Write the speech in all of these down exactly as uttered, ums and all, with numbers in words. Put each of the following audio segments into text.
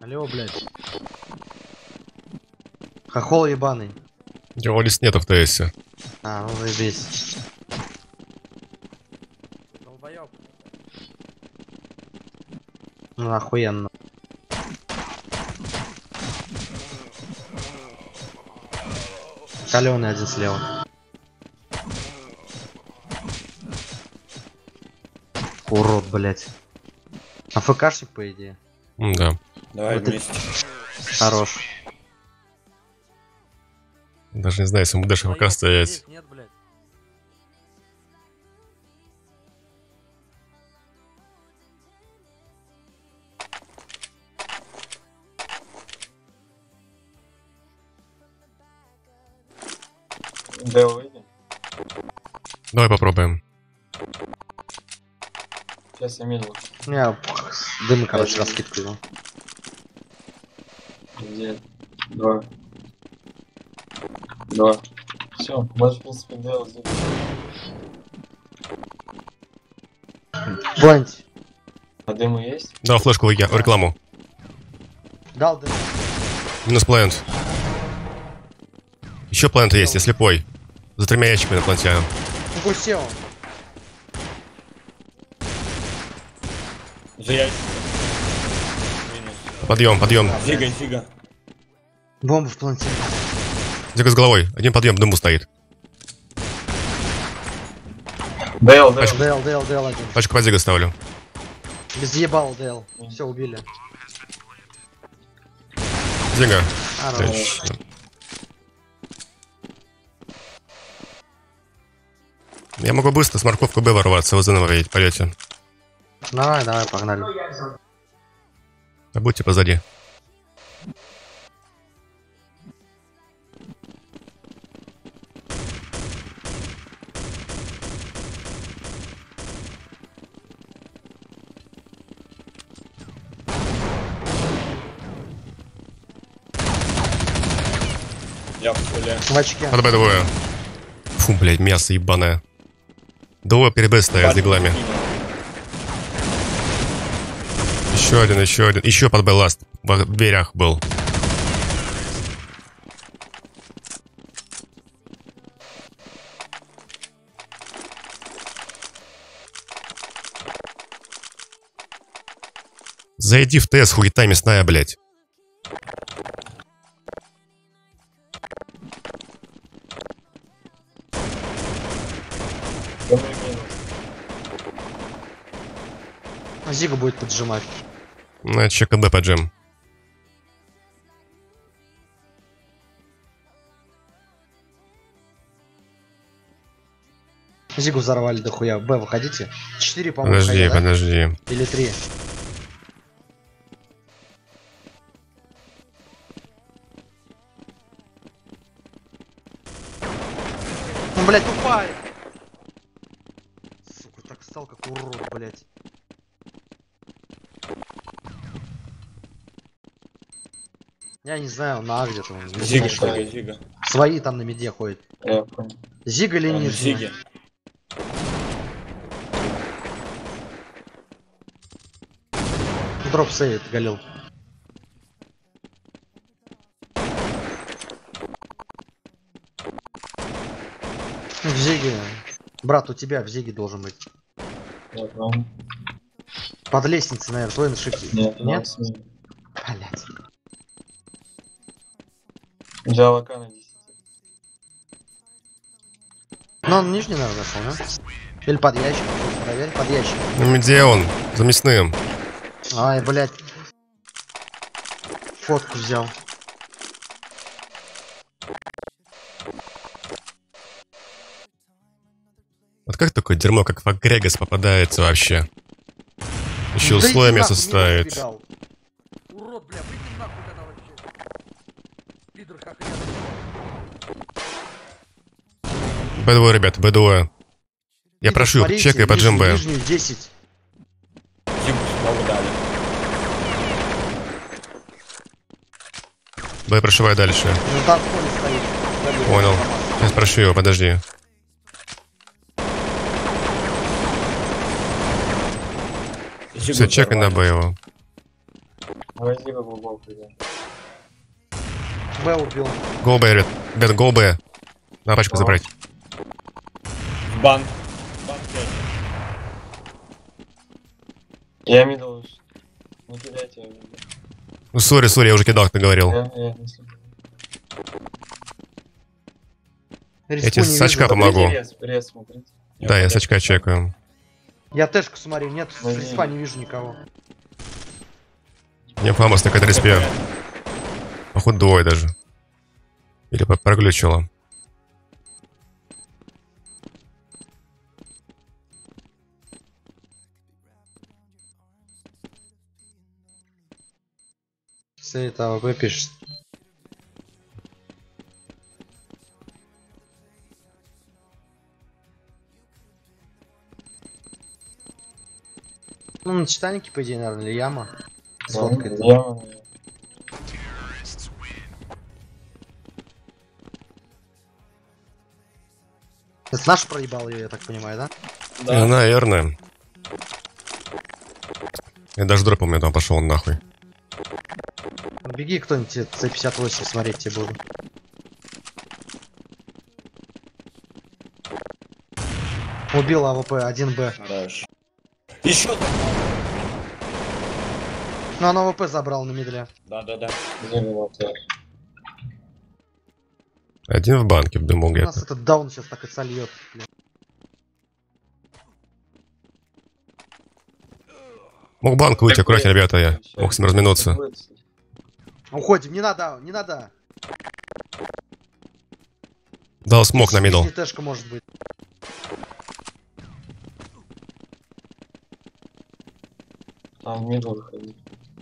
Алло, блядь. Хохол ебаный. Его лист нету в ТС. А, ну заебись. Долбоёб. Ну охуенно. Калёный один слева. Урод, блядь. АФКшник, по идее. Да. Давай Вот вместе. Хорош. Даже не знаю, если мы будешь АФК стоять. Здесь нет, блядь. Да, выйдем. Давай попробуем. Сейчас я медленно. Я дым, короче, раскидку. Где? Два. Два. Все, можешь, в принципе, делать здесь. Планить. А дыму есть? Дал флешку в рекламу. Дал дым. Минус плант. Еще плант есть, я слепой. За тремя ящиками на планте. Какой сел? За ящик. Минус. Подъем, подъем. Фига, фига. Бомба в планте. Зига с головой. Один подъем, дыму стоит. Дейл, Дейл. ДЛ, ДЛ, ДЛ один. Пачку под Зига ставлю. Без ебал ДЛ. Все, убили. Зига. Хорош. Я могу быстро с морковку Б ворваться, в заново в полете. Давай, давай, погнали. А будьте позади. Я в поле. В очке. Под Б двое. Фу, блядь, мясо ебаное. Двое перед Б стоят с диглами. Еще один, еще один. Еще под Б ласт. В дверях был. Зайди в ТС, хуета мясная, блядь. Зига будет поджимать. На чека Б поджим. Зигу взорвали дохуя. Б, выходите. Четыре, по-моему, Подожди, выходи, да? подожди. Или три. Ну, блядь, тупая. Сука, так стал как урод, блядь. Я не знаю, на где-то он. не Зига, знаю, что что. ли, Зига. Свои там на миде ходят. Я понял. Зига или Он в нижняя? Зиге. Дроп сейвит, Галил. В Зиге. Брат, у тебя в Зиге должен быть. Я понял. Под лестницей, наверное, твой на шифте. Нет, Нет? нас нет. Блять. Взял АК на десять. Ну, он нижний, наверное, зашел, да? Или под ящик, проверь, под ящик. Ну, где он? За мясным. Ай, блядь. Фотку взял. Вот как такое дерьмо, как Факгрегас попадается вообще? Еще Да условия иди мясо нахуй, ставит. минус убегал. Урод, бля, выйди нахуй тогда вообще. Пидор как я. Б два, ребята, Б два. Я Видите, прошу, смотрите, чекай под нижний, Б. Нижний десять. Зигу снова дали. Б прошивай дальше. Ну там в поле стоит. Галил. Понял. Сейчас прошу его, подожди. Зигу Все, чекай на взорвали. Б его. Возьми его глубоко, да. Б убил. Go Б, ребят. Ребят, go Б. На пачку забрать. В банк. В банк пять. Я мидл. Не кидайте, я мидл. Ну, сори, сори, я уже кидал, ты говорил. Я, я не слышу. Респу тебе не с вижу. очка помогу. Рез, рез, смотрите. Да, я с очка чекаю. Я тэшку смотрю, нет, с Возьми. респа не вижу никого. Не фамос на какой-то респе. Походу двое даже. Или по- проглючило. Если это АВП пишет. Ну, на Титанике, по идее, наверное, или яма. С водкой. Я, наверное. Это наш проебал ее, я так понимаю, да? Да. Наверное. Я даже дропом я там пошел нахуй. Беги кто-нибудь Ц пятьдесят восемь смотреть тебе буду. Убил АВП, один Б. Хорошо. Еще Ну, он АВП забрал на мидле. Да, да, да. Где минуты? Один в банке, в дыму У нас где-то. этот даун сейчас так и сольет. Блин. Мог банк выйти, аккуратнее, ребята, я. Мог с ним разминуться. Уходим, не надо, не надо. Дал смог на мидл. Если тэшка может быть. А, в мидл выходи.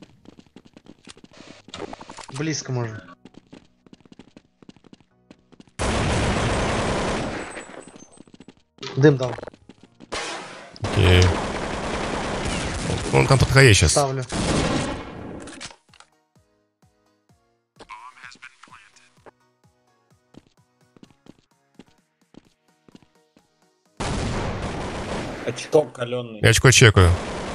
Близко можно. Дым дал. Окей. Он там под хаей сейчас. Ставлю. Очком каленый. Я очко чекаю.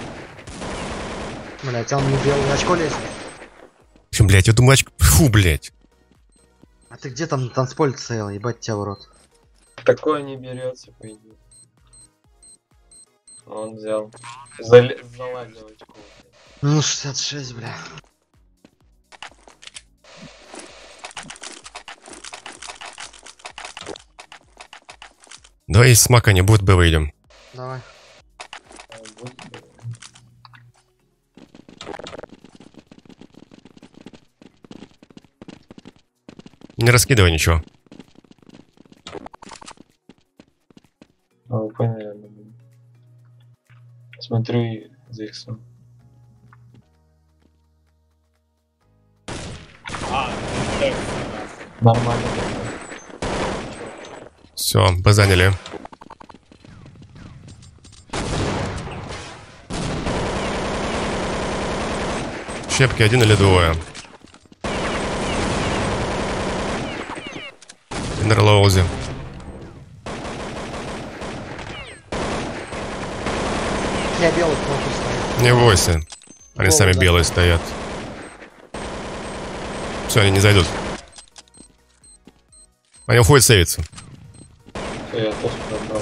Блять, он не белый. Очко лезет. В общем, блядь, я думаю, очко... Фу, блядь. А ты где там на танцполе стоял? Ебать тебя в рот. Такое не берется, по идее. Он взял. Зал... Заладил очко. Ну, шестьдесят шесть, бля. Давай из смака не будет, Б выйдем. Давай. А, будет, да. Не раскидывай ничего. А, вы поняли, наверное. Смотрю и за иксом. А, нормально. Все, Б заняли. Щепки один или двое. Иннерлоузи. Я белый кнопку стою. Не бойся. Они Голову, сами да. белые стоят. Все, они не зайдут. Они уходят сейвиться. Всё, я тоже пробрал.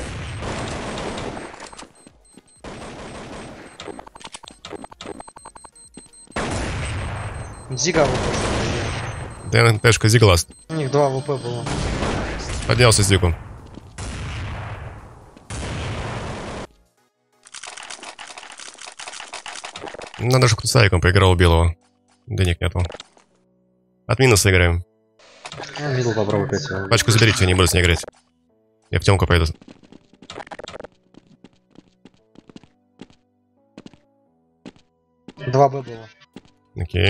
Зига АВП. Дэн, Тэшка, Зигласт. У них два АВП было. Поднялся с Дику. Надо же кто-то с Айком поиграл у белого. Денег нету. От минуса играем. Я мидл попробую опять. его. Пачку заберите, я не буду с ней играть. Я в темку пойду. Два Б было. Окей.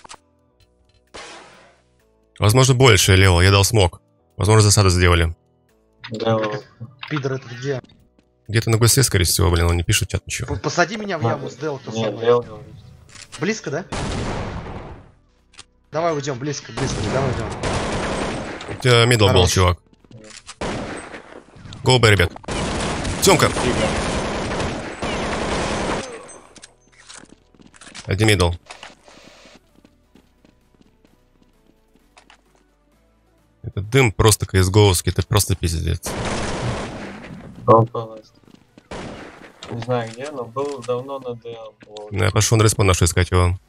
Возможно, больше, Лео. Я дал смог. Возможно, засаду сделали. Да, Пидор этот где? Где-то на гусе, скорее всего, блин, он не пишет чат ничего. П- Посади меня в яму с Дел, кто со нет, мной. Дел говорит. Близко, да? Давай уйдем, близко, близко, давай уйдем. У тебя мидл был, Хорош. чувак. Go Б, ребят. Тёмка. Один мидл. дым просто кс-гоуский, это просто пиздец. Попалась. Не знаю где, но был давно на ДЛ. Вот. Ну, я пошел на респон нашу искать его.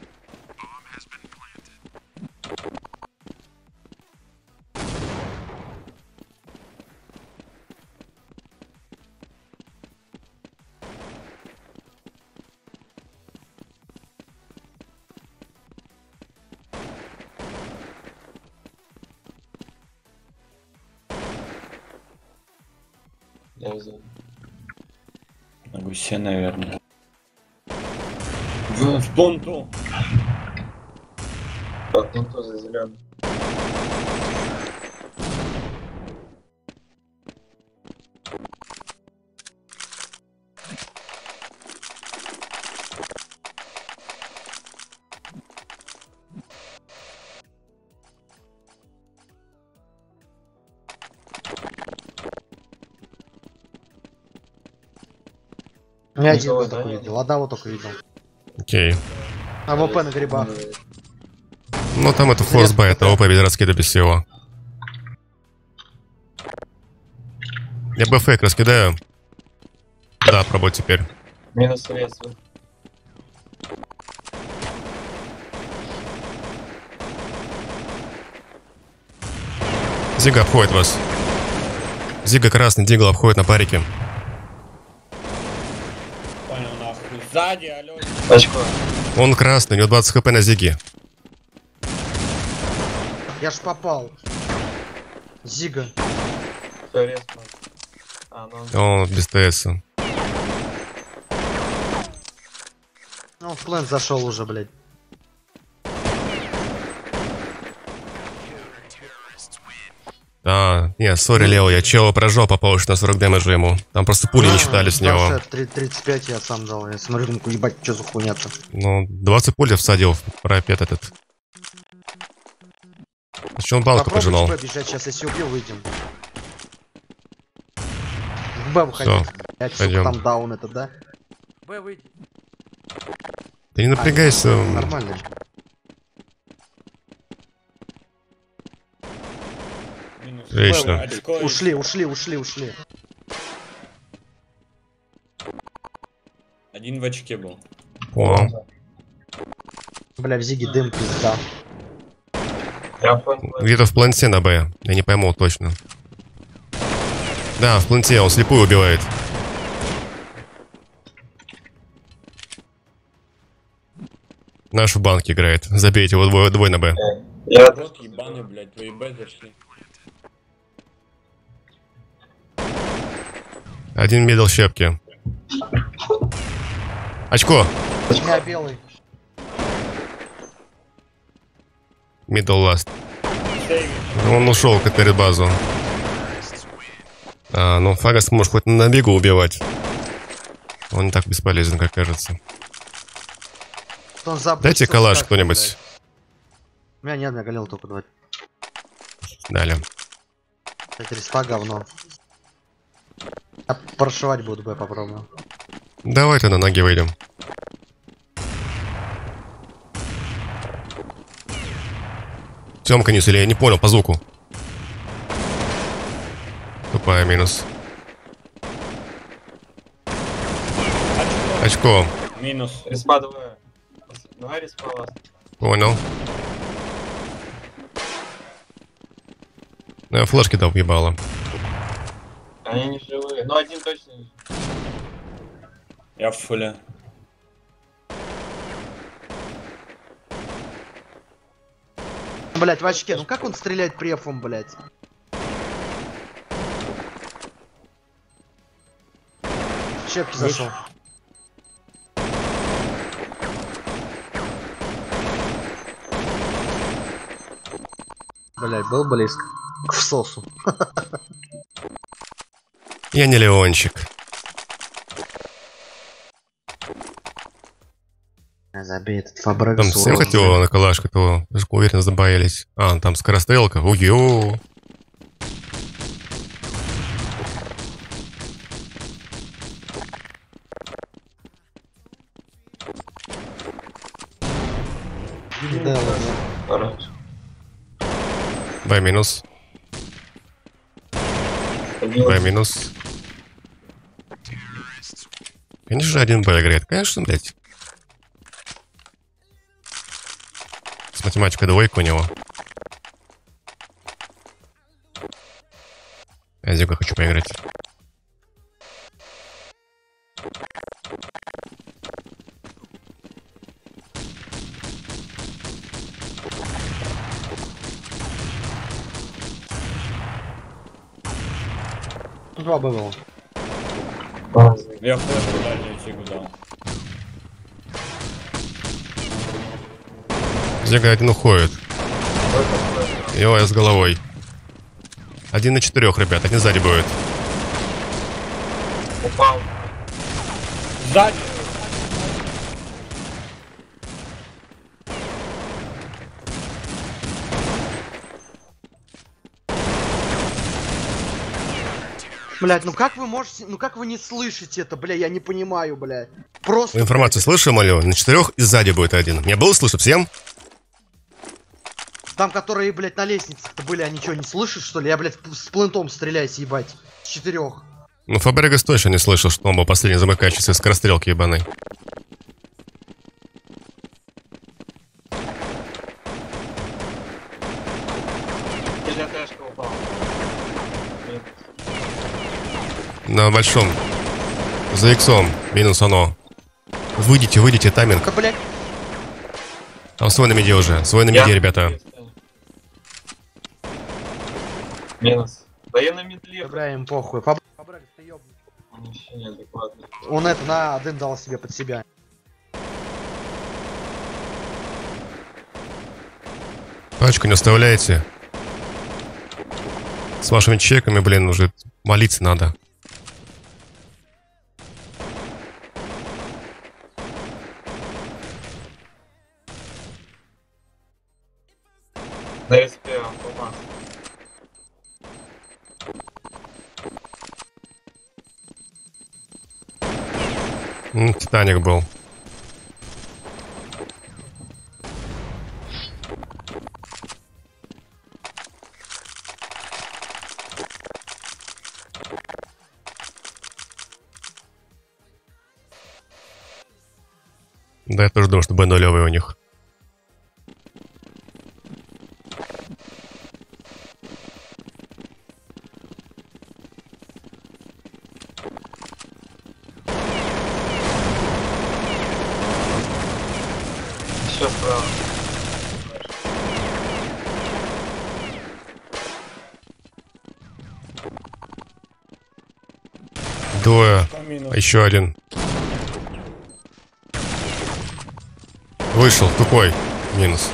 Я взял. На гусе, наверное. В, в понту. Так, ну кто за зеленый? Я один Никого, вот да, только нет? видел, одного только видел. Окей. А ВП на грибах. Ну там это форс-бай, это ОП без раскида, без всего. Я бы фейк раскидаю. Да, пробуй теперь. Минус средства. Зига обходит вас. Зига красный, Дигл обходит на парике. Понял, нахуй. Сзади, алё. Очко. Он красный, у него двадцать хп на Зиге. Я ж попал. Зига. Все резко. А, ну. Он без ТС. Ну, в плен зашел уже, блядь. А, не, сори, Лео, я чела прожал, попал на сорок дэмэджа ему. Там просто пули не считали с него. Вообще, три- тридцать пять я сам дал. Я смотрю, думаю, ебать, что за хуйня-то. Ну, двадцать пуль я всадил в парапет этот. А что он балку поджимал? Попробуй бежать, сейчас если убью, выйдем. В Б выходи. Всё, Блядь, сука, пойдем. там даун это, да? Б, выйди. Ты не напрягайся. А, нормально. Минус. Вечно. Очко. Ушли, ушли, ушли, ушли. Один в очке был. О, Бля, в Зиге дым, пизда. Я понял. где-то в планте на Б. Я не пойму точно. Да, в планте, он слепую убивает. Наш в банке играет. Забейте его двое, двое на Б. Я Рот ебаный, блядь, твои Б зашли. Один мидл щепки. Очко. У меня белый. Мидл ласт. Сейви. Он ушел к этой базу. А, ну Фагас может хоть на бегу убивать. Он не так бесполезен, как кажется. Он забыл, Дайте что калаш скакивает, кто-нибудь. блядь. У меня нет, я голел только два. Дали. Кстати, респа говно. Я прошивать буду, Б попробую. Давайте на ноги выйдем. Тёмка не или я не понял по звуку. Тупая минус. Очко. Минус. респа двое. Два респа вас. Понял. Ну, я флешки дал въебало. Они не живые. Ну один точно не живой. Я в фуле. Блять, в очке, ну как он стреляет префом, блять? Щепки зашел. Блять, был близко. К всосу. Я не Леончик. Забей этот фабрик. Там всем хотел на калашку, то уверенно забоялись. А, там скорострелка. Уйо. Да, ладно. Хорош. Б минус. Б минус. Конечно же, один Б играет. Конечно, блядь. С математикой двойка у него. Я Зига хочу поиграть. Два Б было. Я флешку дальнюю Зигу дал. Зига один уходит. Йо, я с головой. Один на четырех, ребят, один сзади будет. Упал. Сзади! Блять, ну как вы можете, ну как вы не слышите это, бля, я не понимаю, бля. Просто... Вы информацию слышали, молю? На четырех и сзади будет один. Мне было слышно всем? Там, которые, блядь, на лестницах-то были, они что, не слышат, что ли? Я, блядь, с плентом стреляюсь, ебать. С четырех. Ну, Фабрегас точно не слышал, что он был последний замыкающийся скорострелки ебаной. Или Тшка упала. Нет. На большом. За иксом. Минус оно. Выйдите, выйдите, тайминг. Да, блядь. Там свой на миде уже. Свой на миде, ребята. Минус. Да я на медле. Да, бля, им похуй. Фаб- Побрали, ты ёбнуть. Он вообще неадекватный. Он это на один дал себе под себя. Пачку не оставляйте. С вашими чеками, блин, уже молиться надо. На СП автомат. М, Титаник был. Да, я тоже думаю, что Б нулевый у них. Еще справа. Двое. Там минус. Еще один. Вышел, тупой. Минус.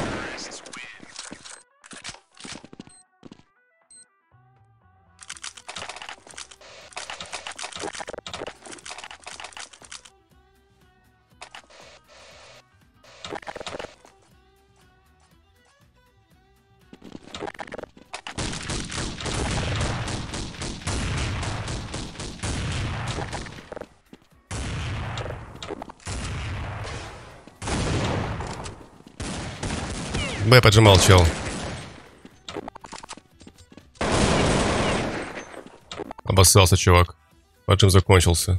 Б поджимал чел. Обоссался чувак. Поджим закончился.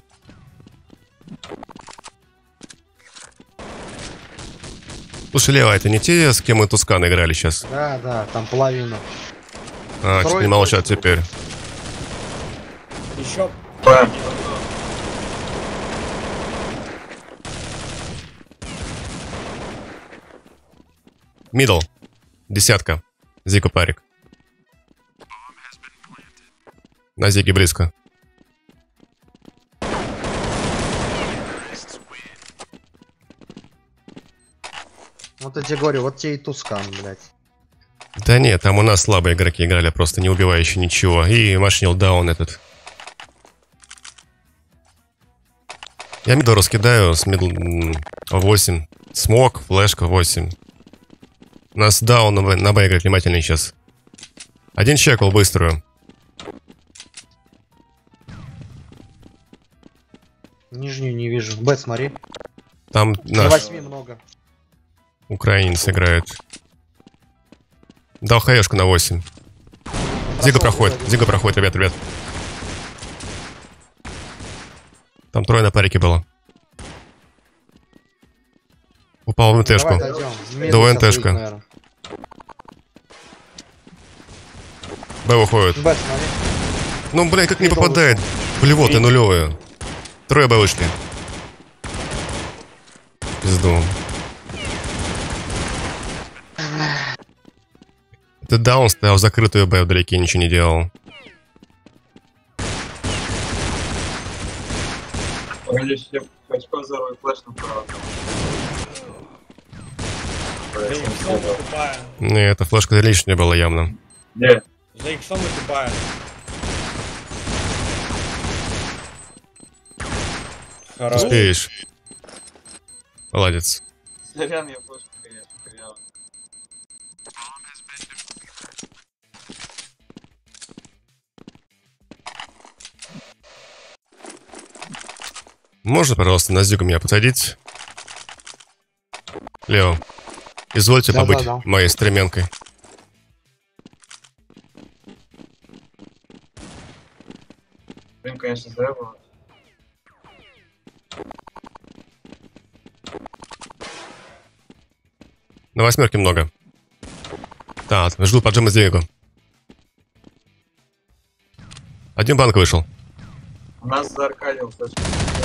Слушай, Лева, это не те, с кем мы Тускан играли сейчас? Да, да, там половина. А, Второй теперь молчат теперь. Еще Б. Мидл. Десятка. Зига парик. На Зиге близко. Вот я тебе говорю, вот тебе и Тускан, блядь. Да нет, там у нас слабые игроки играли, просто не убивающие ничего. И машинил даун этот. Я мидл раскидаю с мидл м, восемь. Смок, флешка восемь. У нас даун на Б, на Б играть внимательнее сейчас. Один чекал быструю. Нижнюю не вижу. Б, смотри. Там На наш восьми много. украинец играет. Дал хаешку на восемь. Зига Прошел, проходит, кстати. Зига проходит, ребят, ребят. Там трое на парике было. Упал в НТшку. Давай отойдем. Да, НТшка. Б выходит. Б, смотри. Ну, блин, как не Мидл попадает. Блевоты нулевые. Трое Б вышли. Пизду. Ты даун стоял в закрытую Б вдалеке, ничего не делал. Лишь я очко взорву и флеш направо. За иксом мы тупая. Не, эта флешка лишняя была явно. Где? За иксом мы тупая. Хорош. Успеешь. Молодец. Сорян, я флешку, конечно, потерял. Можно, пожалуйста, на зигу меня подсадить? Лео, извольте Да, побыть да, да. моей стременкой. Им, конечно, зря было. На восьмерке много. Так, жду поджима с Диего. Один банк вышел. У нас зааркадил флешку.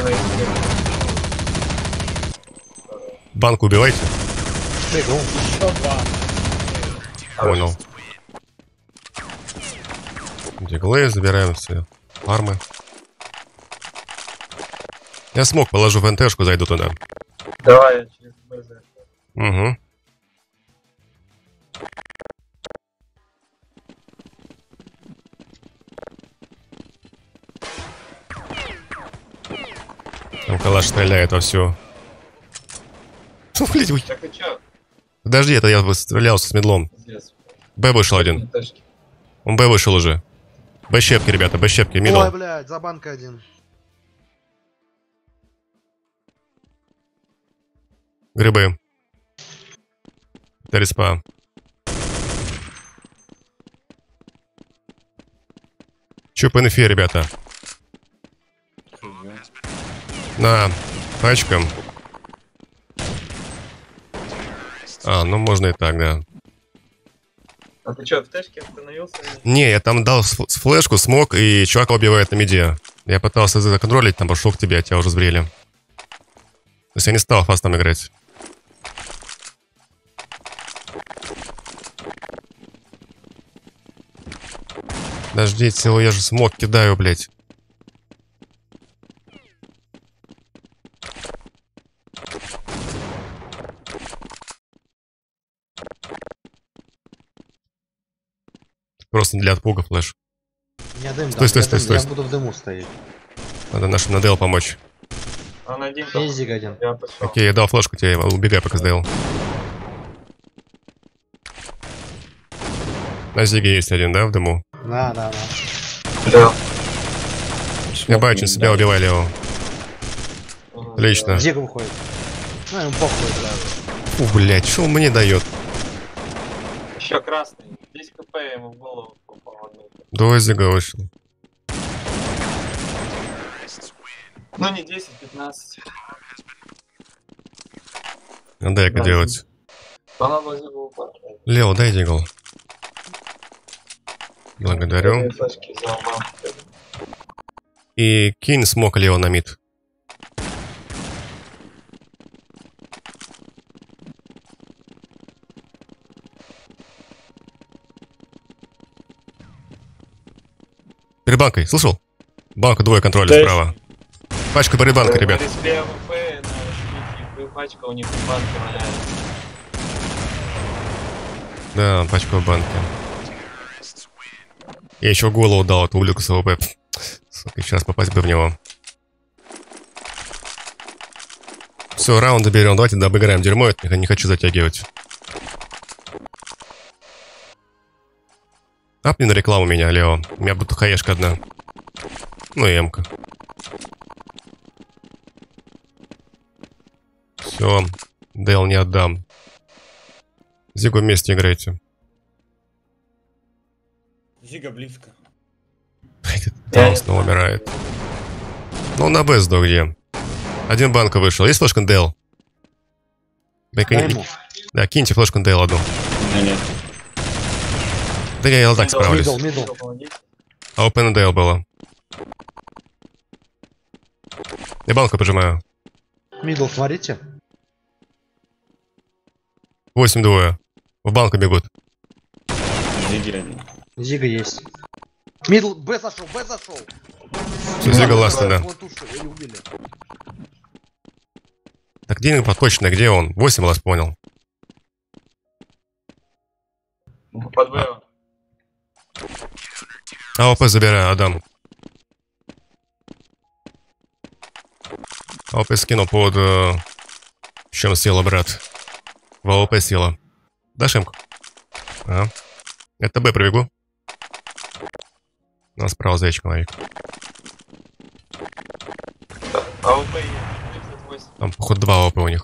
Банку убивайте. Бегу. Еще два. Понял. Диглы, забираем все фармы. Я смог, положу в НТшку, зайду туда. Давай, я через БЗ. Угу. Там калаш стреляет вовсю. Фу, блядь, ой. Так и чё? Подожди, это я стрелялся с медлом. Здесь. Б вышел один. Тачки. Он Б вышел уже. Б-щепки, ребята, Б-щепки, Ой, мидл. блядь, за банкой один. Грибы. Это респа. Чё по инфе, ребята? На, пачкам. А, ну можно и так, да. А ты чё, в тачке остановился? Не, я там дал с с флешку, смог, и чувака убивает на миде. Я пытался законтролить, там пошел к тебе, а тебя уже сбрили. То есть я не стал фастом играть. Подождите, его я же смог кидаю, блядь. Просто для отпуга флеш. У меня дым Стой, там, стой, у меня стой, дым, стой. Я буду в дыму стоять. Надо нашим на Дэл помочь. Он один там. Эйзик один. Я пошел. Окей, я дал флешку тебе, убегай пока с Дэл. На Зиге есть один, да, в дыму? Да, да, да. Да. Я бачу, себя убивай, Лео. Отлично. Зига выходит. Ну, ему похуй, да. Фу, блядь, что он мне дает? Еще красный. десять хп я ему в голову попал. До Зига вышел. Ну не десять, пятнадцать. А дай-ка Да, делать. Она возле упала. Лео, дай дигл. Благодарю. Флешки взял, мам. И кинь смог Лео на мид. Перед банкой, слышал? Банка двое контроля Да, справа. Пачка перед банкой, ребят. На респе АВП, на шпике, пачка у них в банке валяется. Да, пачка в банке. Я еще голову дал эту улику с АВП. Сука, сейчас попасть бы в него. Все, раунды берем. Давайте обыграем дерьмо. Я не хочу затягивать. Апни на рекламу меня, Лео. У меня будет хаешка одна. Ну и эмка. Все. Дэл не отдам. Зигу вместе играйте. Зига близко. Я Там не снова знаю. умирает. Ну, на Б сдох где. Один банка вышел. Есть флешка эн дэ эл? Да, Дай ему. да, киньте флешку эн дэ эл одну. Да нет. Да я эл так справлюсь. Мидл, мидл. А опен эн дэ эл было. Я банку пожимаю. Мидл, смотрите. восемь двое. В банку бегут. Зиги один. Зига есть. Мидл, Б зашел, Б зашел. Все, Зига ластный, да. Вот тут что, еле убили. Так, где точно, где он? восемь раз понял. Под Б. А ОП забираю, Адам. АОП скинул под... Э, в чем села, брат? В АОП села. Дашь имку? Ага. Это Б пробегу. У нас справа зайчик ловик. АВП есть. тридцать восемь. Там, походу, два АОП у них.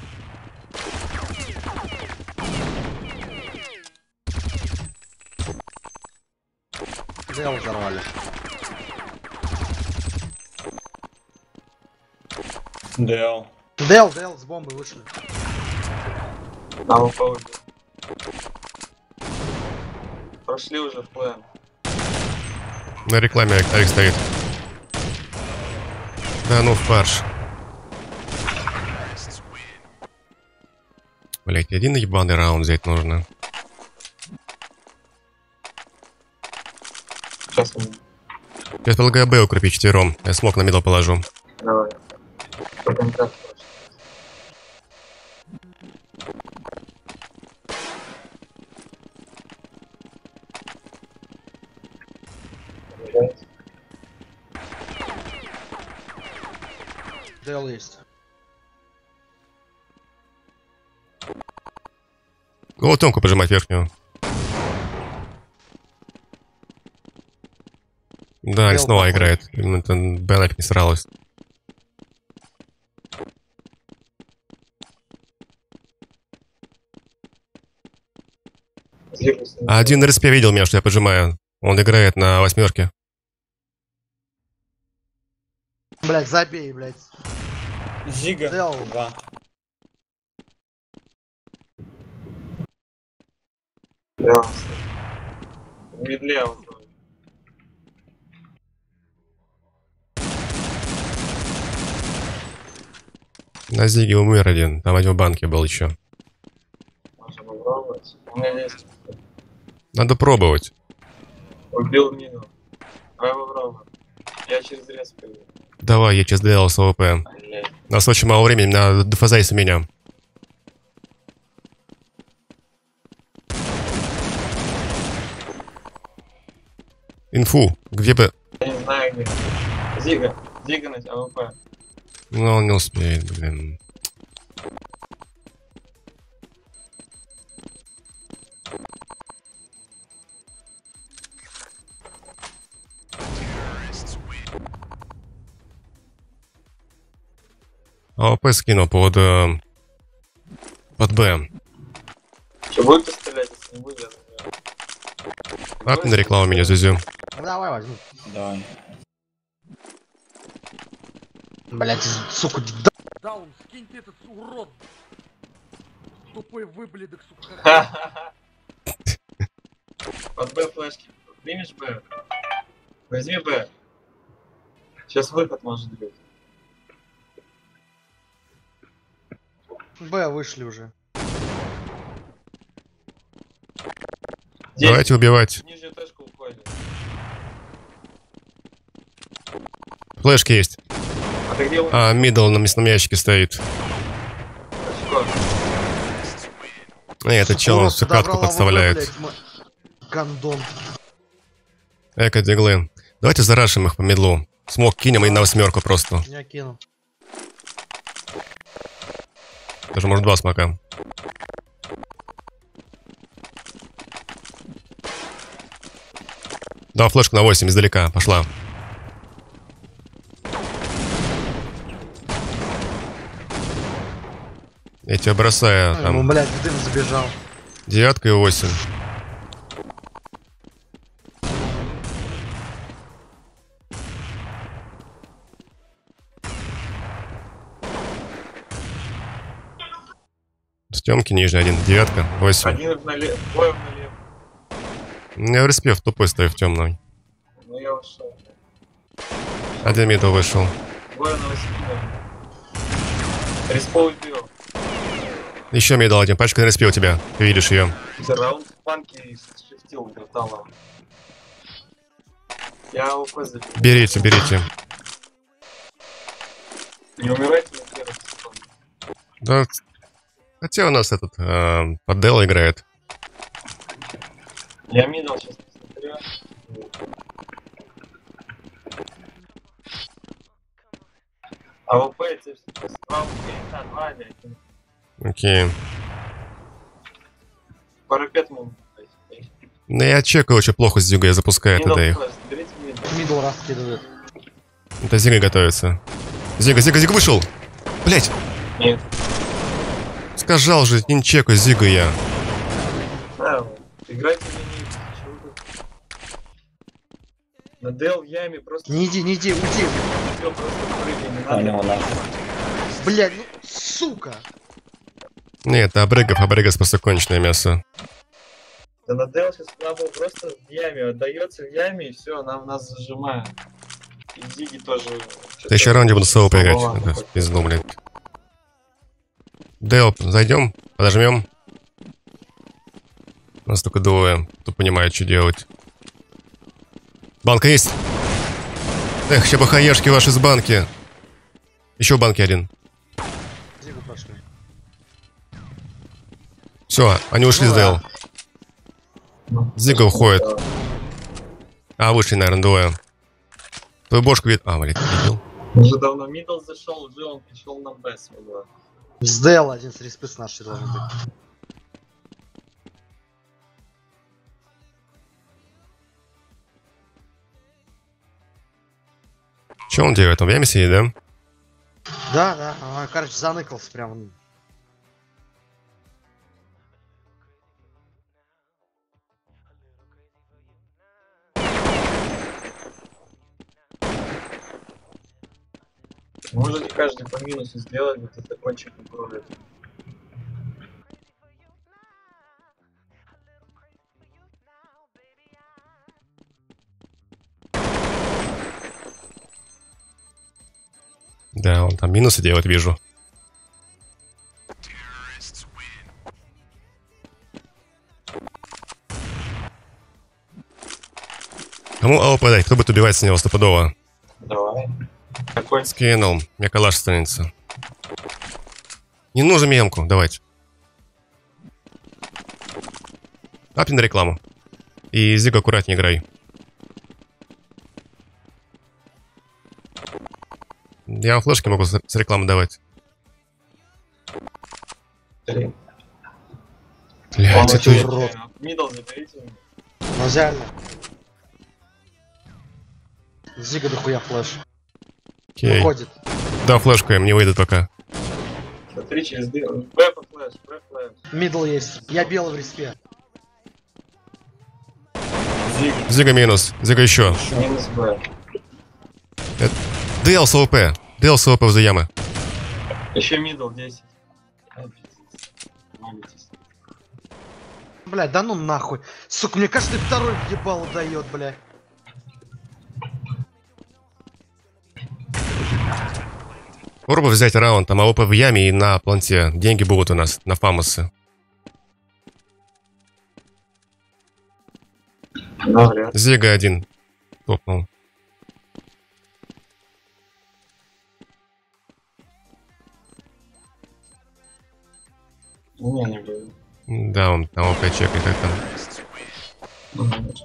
Дэл взорвали. ДЛ. Дэл, Дэл с бомбой вышли. АВП убил. Прошли уже в план. На рекламе Арик стоит. Да ну в фарш. Блять, один ебаный раунд взять нужно. Сейчас он. Я предлагаю Б укрепить четвером. Я смог на мидл положу. Давай. Потом так просто. Дэл есть. Вот тонку пожимать верхнюю. Да, они Дэл снова походу. играет. Это Б нафиг не сралась. А один на респе видел меня, что я поджимаю. Он играет на восьмерке. Блять, забей, блять. Зига. Дэл. Два. Да. В медле он был. На Зиге умер один. Там один в банке был еще. Можно попробовать. У меня есть. Надо пробовать. Убил мину. Давай попробуем. Я через рез пойду. Давай, я сейчас сделал с ОВП. Блядь. У нас очень мало времени, надо дофазайся меня. Инфу, где бы... Я не знаю где. Зига. Зига на АВП. Ну, он не успеет, блин. АВП скину под... э, под Б. Че, будете стрелять, если не будет, я забираю. Ап на рекламу меня, Зюзю. Ну, давай возьму. Давай. Блять, сука, да. Даун, скиньте этот урод. Тупой выбледок, сука. Ха-ха-ха. Под Б флешки. Примешь Б? Возьми Б. Сейчас выход может быть. Б вышли уже. Здесь Давайте убивать. в нижнюю точку уходит. Флешки есть. А ты где он? А, мидл на мясном ящике стоит. Очко. Эй, этот чел, он всю Подобрал катку АВП, подставляет. блядь, м- Гандон. Эко диглы. Давайте зарашим их по мидлу. Смог кинем и на восьмерку просто. Я кину. Даже может два смока. Да, флешку на восемь издалека. Пошла. Я тебя бросаю. Ну, Там блядь, в дым забежал. девятка и восемь. С Тёмки нижний один. Девятка. Восемь. Один налево, двое налево. Я в респе в тупой стою в темном. Ну я ушел. Один мидл вышел. Двое на восьми. Респо убил. Еще мидл один. Пачка на респе у тебя. Ты видишь ее. Раунд в банке шифтил гатала. Я ОП забил. Берите, берите. Не умирайте на первых секунд. Да. Хотя у нас этот э, под Дэл играет. Я мидл сейчас посмотрю. А ОП это все справа, два или один. Окей. Парапет мы. Ну я чекаю очень плохо с Зигой, я запускаю тогда их. Мидл раскидывает. Это Зига готовится. Зига, Зига, Зига вышел! Блять! Нет. Сказал же, не чекаю Зигу я. Да, играйте на ней. Чего вы? На Дэл в яме просто... Не иди, не иди, уйди. Всё, просто прыгай, не А, у него надо. нахуй. Блядь, ну, сука. Нет, Абрегов, Абрегос просто конченое мясо. Да на Дэл сейчас надо просто в яме, отдается в яме, и все, она нас зажимает. И Зиги тоже... Ты еще раунде буду соло поиграть. слабовато Это пока. пизду, блядь. Дэл, зайдем, подожмем. У нас только двое. Кто понимает, что делать. Банка есть. Эх, ща бы хаешки ваши с банки. Еще в банке один. Зигу пошли. Все, они ушли с Дэл. Зига уходит. А, вышли, наверное, двое. Твою бошку вид... А, блядь, видел. Уже давно мидл зашел, уже он пришел на Б своего. С Дэл один с респы с нашей должен быть. Че он делает? Он в яме сидит, да? Да, да, ага, короче, заныкался прям. Можете каждый по минусу сделать, вот это кончик не кроет. Да, он там минусы делает, вижу. Кому АОП дай? Кто будет убивать с него стопудово? Давай. Какой? Скинул. Мне калаш останется. Не нужен мемку, давайте. Апни на рекламу. И Зига аккуратнее играй. Я вам флешки могу с с рекламы давать. Три. Блять, Он это... очень урод. Мидл заберите. Ну, реально. Зига дохуя флеш. Окей. Уходит. Да, флешку им не выйдет пока. Смотри через Д. Б по флеш, Б флеш. Мидл есть. Я белый в респе. Зиг. Зига минус. Зига еще. Минус Б. Дэл с ОП. Дэл с ОП в ямы. Еще мидл десять. Ай, пиздец. Молитесь. Блядь, да ну нахуй. Сука, мне каждый второй ебало дает, блядь. Попробуй взять раунд, там АОП в яме и на планте. Деньги будут у нас на фамусы. Навряд. Зига один. Топнул. Не, не было. Да, он там АОП чекает, как там. Мгм.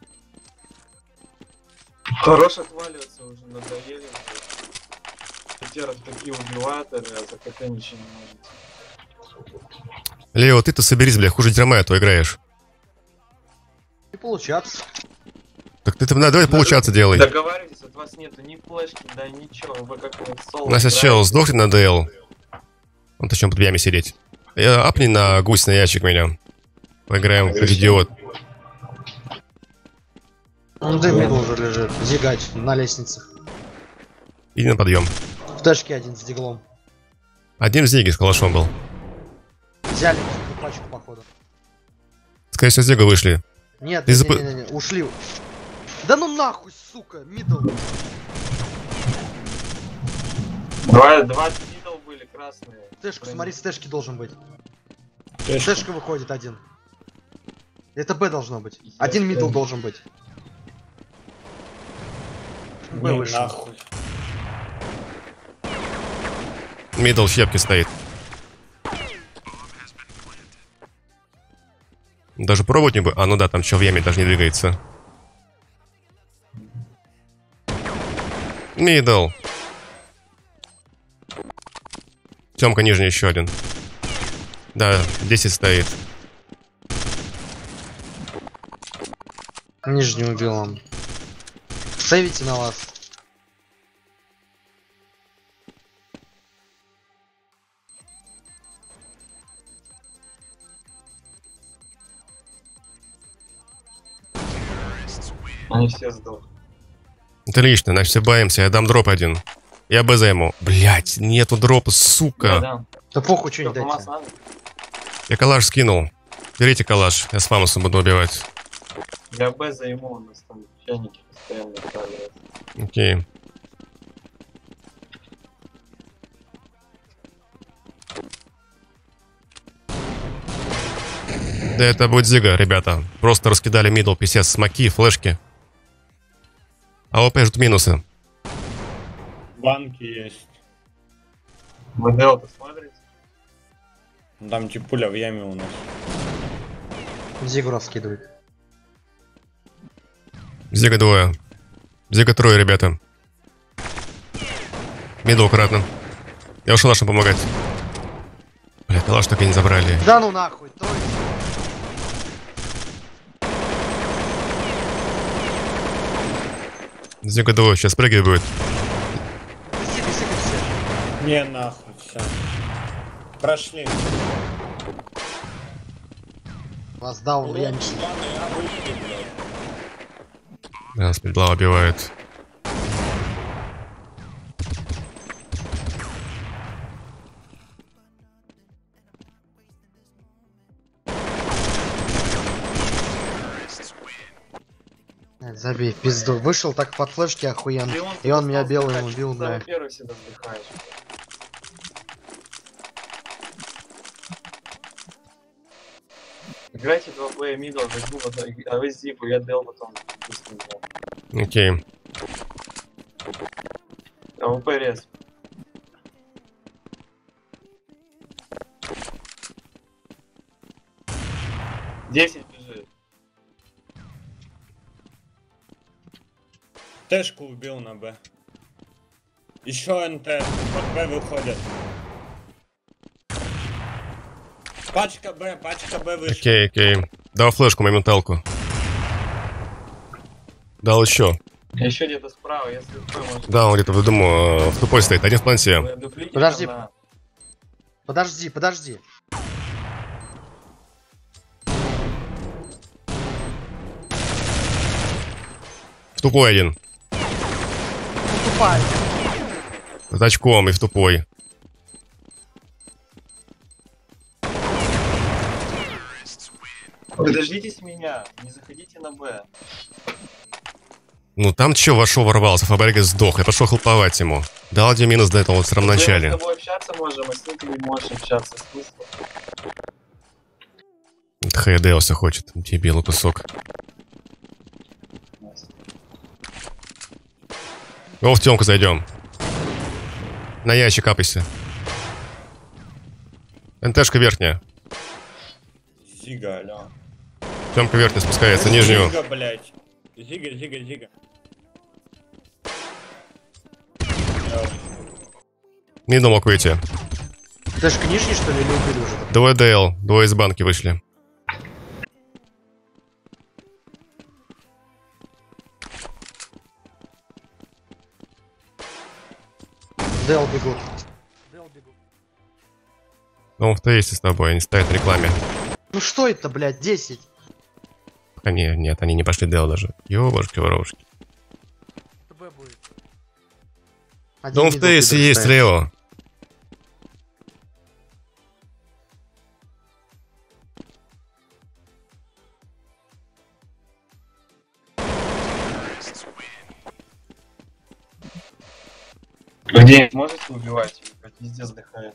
Хорош отваливаться уже надоели. Пятеров такие убивают, а за КТ ничего не можете. Лео, ты-то соберись, бля, хуже дерьма, то играешь. Не получаться. Так ты там давай получаться делай. Договаривайтесь, от вас нету ни флешки, да ничего. Вы как вот соло. У нас сейчас чел сдохнет на ДЛ. Он точно под яме сидеть. Я апни на гусь на ящик меня. Поиграем как идиот. Он дым мидл уже лежит. Зигач на лестнице. Иди на подъем. В тачке один с диглом. Один в Зиге с калашом был. Взяли всю пачку, походу. Скорее всего, Зига вышли. Нет, Ты не, зап- не, не, не, ушли. Да ну нахуй, сука, мидл. Два, два мидл были красные. Тэшку, смотри, с тэшки должен быть. Тэшка. Тэшка выходит один. Это Б должно быть. Я Один мидл что? должен быть. Б Не, вышел. нахуй. Мидл в щепке стоит. Даже пробовать не бы. А, ну да, там чел в яме даже не двигается. Мидл. Тёмка нижний еще один. Да, десять стоит. Нижний убил он. Сейвите на вас. Они все сдохли. Отлично, значит все боимся. Я дам дроп один. Я Б займу. Блять, нету дропа, сука. Да, Да похуй, что да. не дайте. надо? Я калаш скинул. Берите калаш, я с Фамусом буду убивать. Я Б займу, у нас там чайники постоянно ставят. Окей. Да это будет Зига, ребята. Просто раскидали мидл, писец, смоки, флешки. А ОП ждут минусы. Банки есть. Вы Делта смотрите? Ну, там типа пуля в яме у нас. Зигу раскидывает. Зига двое. Зига трое, ребята. Мидл аккуратно. Я ушел нашим помогать. Бля, калаш так и не забрали. Да ну нахуй, трое. Зига двое, сейчас прыгает будет. Зига, зига все. Не, нахуй, все. Прошли. Вас даун, я не... Да, спидла убивает. Забей, в пизду. Вышел так под флешки охуенно. Леон, И он ты меня остался белым вдыхать, убил, ты бля. самый первый всегда вдыхаешь. Играйте два Б мидл, возьму потом, а вы зипу, я дел потом. Окей. АВП рез. Десять бежит. Тэшку убил на Б. Еще НТ. Под Б выходит. Пачка Б, пачка Б вышла. Окей, окей. Дал флешку, моменталку. Дал еще. Еще где-то справа, если АВП может. Да, он где-то, думаю, в тупой стоит. Один в планте. Вы дуплите Подожди. там на- Подожди, подожди. В тупой один. Тупая. С очком и в тупой. Вы дождитесь меня, не заходите на Б. Ну там че вошел, ворвался, Фабрика сдох. Я пошел хелповать ему. Дал один минус до этого в самом Мы начале. с тобой общаться можем, а с ним ты не можешь общаться. Смысл? Хайдеуса хочет. Дебилу кусок. О, в темку зайдем. На ящик капайся. НТшка верхняя. Зига, алё. Темка верхняя спускается, нижнюю. Зига, блядь. Зига, зига, зига. Мидл мог выйти. Ты же нижний, что ли, или убили уже? Двое ДЛ, двое из банки вышли. Дэл бегут. Он в тесте с тобой, они стоят в рекламе. Ну что это, блядь, десять? Пока не, нет, они не пошли ДЛ даже. Ёбашки, воровушки. Б будет. Один Да он в мидл тесте пидор есть, стоит. Лео. День можете убивать его, как везде сдыхает.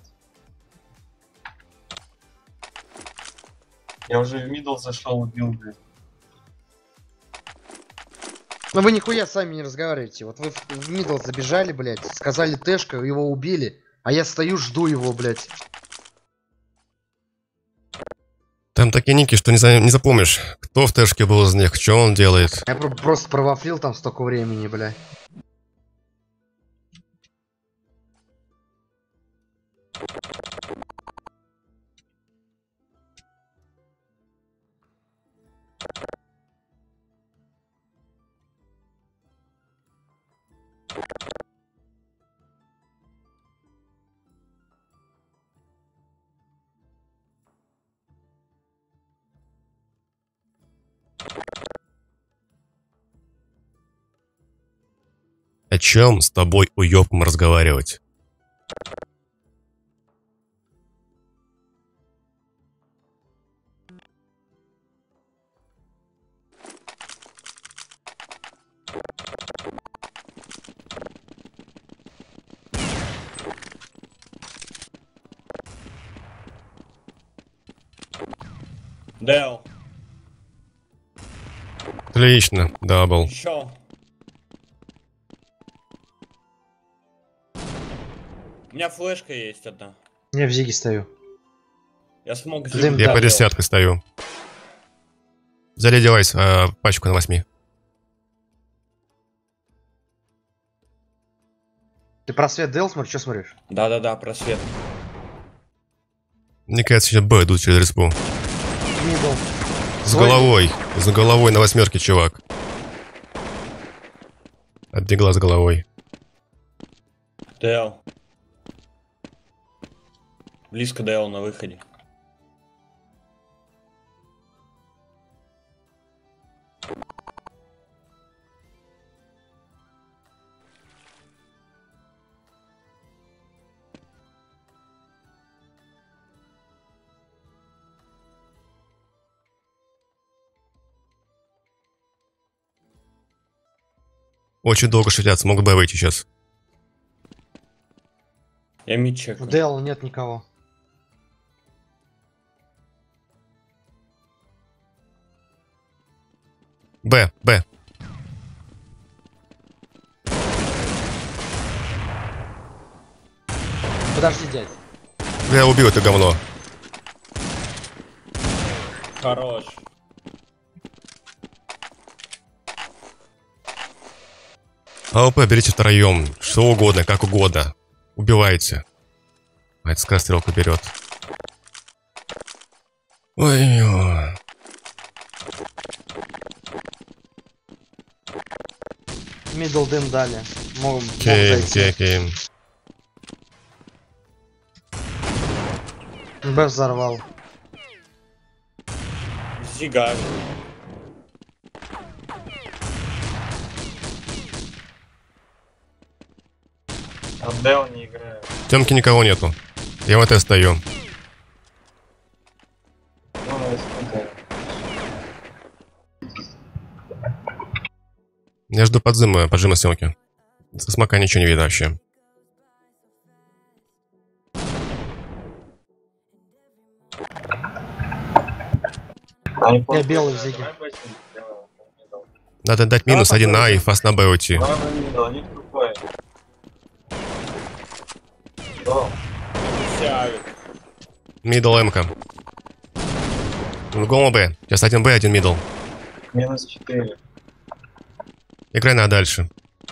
Я уже в мидл зашел, убил, блядь. Ну вы нихуя сами не разговариваете. Вот вы в, в мидл забежали, блядь, сказали Тэшка, его убили, а я стою, жду его, блядь. Там такие ники, что не, за... не запомнишь, кто в тэшке был из них, что он делает. Я про- просто провафлил там столько времени, блядь. О чем с тобой уёбком разговаривать? Дэл, Отлично, дабл. еще. У меня флешка есть одна. Я в зиге стою. Я смог Дым, зиг Я да. по сделать. десятке стою. Взяли девайс, а, пачку на восьми. Ты просвет Дэл смотри, что смотришь? Да-да-да, просвет. Мне кажется, сейчас Б идут через респу. Мидл. С головой. С головой на восьмерке, чувак. От дигла с головой. Дэл. Близко Дэл на выходе. Очень долго шатятся, могут Б выйти сейчас. Я мид чекаю. В Дэл нет никого. Б, Б. Подожди, дядь. Я убил это говно. Хорош. АВП берите втроем. Что угодно, как угодно. Убивайте. А это скорострелка берет. Ой-ой. Мидл дым дали. Могу, могу Окей, зайти. окей, окей. Б взорвал. Зига. А Дэл не играет. Темки никого нету. Я в АТ стою. Ну, на СПТ. Я жду подзыма, поджима съемки. Со смока ничего не видно вообще. Они Я белый в зиге. Давай бачим, делаем, мидл. Надо дать минус один на А и фаст на Б уйти. Давай на мидл, они тупые. Да. Сявик. Мидл М-ка. В голову Б. Сейчас один Б, один мидл. Минус четыре. Играй на дальше.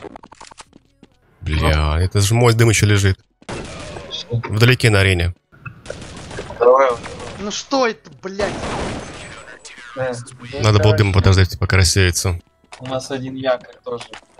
Бля, это же мой дым еще лежит. Вдалеке на арене. Давай уже. Ну что это, блядь? Э, Надо было короче, дым подождать, пока рассеется. У нас один якорь тоже.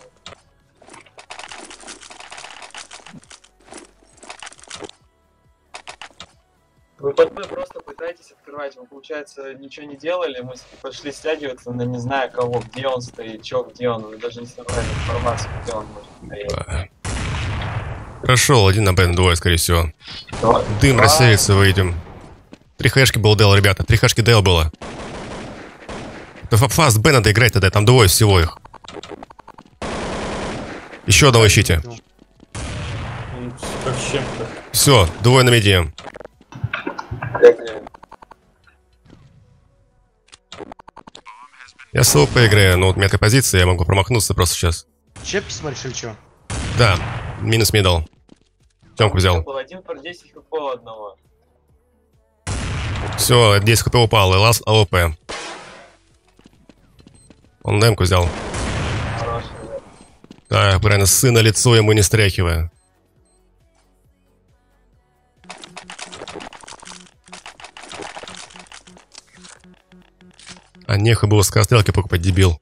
Вы под Б просто пытаетесь открывать, вы, получается, ничего не делали, мы пошли стягиваться, но не зная кого, где он стоит, чё, где он, вы даже не собрали информацию, где он может стоять. Прошел, один на Б, на двое, скорее всего. Давай. Дым А, рассеется, выйдем. Три хэшки был Дэл, ребята, три хэшки Дэл было. Да фаст Б надо играть тогда, там двое всего их. Еще одного ищите. Вообще. Все, двое на медиа. Как я? Я с ОП играю, но вот меткая позиция, я могу промахнуться просто сейчас. Чепки смотришь или чё? Да, минус мидл. Тёмку взял. Был один про десять хп у одного. Все, десять хп упал, и лаз АОП. Он демку взял. Хороший. Так, правильно, сына лицо ему не стряхивая. А нехуй было скорострелки покупать, дебил.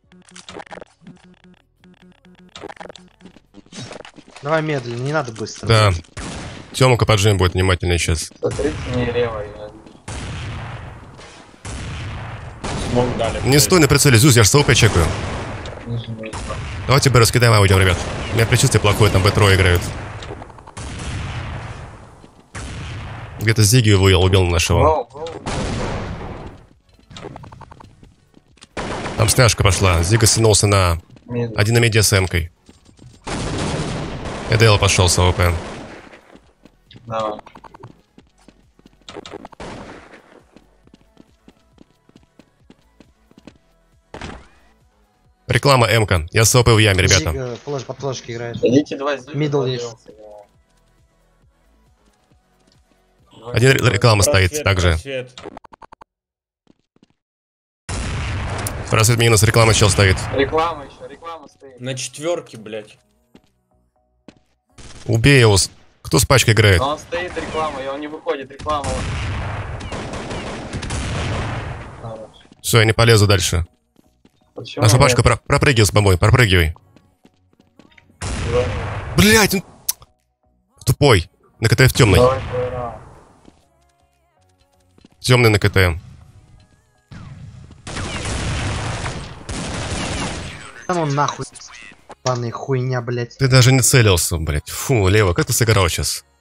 Давай медленно, не надо быстро. Да. Тёмка поджим будет внимательнее сейчас. Смотрите мне лево. Я... Смог дали. Не стой на прицеле, Зюз, я ж с АОП чекаю. Не жму. Давайте Б раскидаем, а уйдем, ребят. У меня предчувствие плохое, там Б трое играют. Где-то Зиги убил, убил нашего. Гоу, гоу. Там стяжка пошла. Зига сынулся на... Мидл. Один на медиа с Эмкой. ЭДЛ пошел с АВП. Давай. Реклама Эмка. Я с АВП в яме, ребята. Зига флеш, под флешки играет. Идите два здесь. Мидл два есть. делся, я. Один ре- реклама стоит Просвет, также. просвет. Просвет минус, реклама чел стоит. Реклама еще, реклама стоит. На четверке, блядь. Убей его. с- Кто с пачкой играет? Но он стоит, реклама, и он не выходит, реклама. Хорош. Все, я не полезу дальше. Почему? Наша нет? пачка про- пропрыгивай с бомбой, пропрыгивай. Давай, Блять, он... Тупой. На КТ в темный. давай, давай. Темный на КТ. Да ну нахуй. Паны хуйня, блядь. Ты даже не целился, блять. Фу, Лево, как ты сыграл сейчас?